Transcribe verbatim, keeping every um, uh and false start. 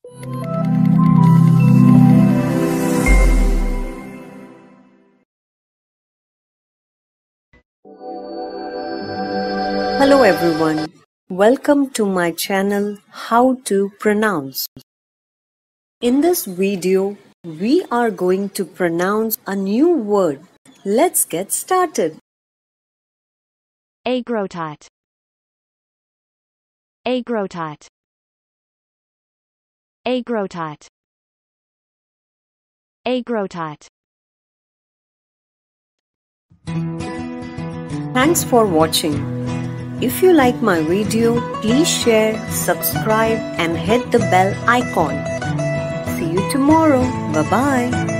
Hello everyone, welcome to my channel How to Pronounce. In this video, we are going to pronounce a new word. Let's get started. Aegrotat. Aegrotat. Aegrotat. Aegrotat. Thanks for watching. If you like my video, please share, subscribe and hit the bell icon. See you tomorrow. Bye-bye.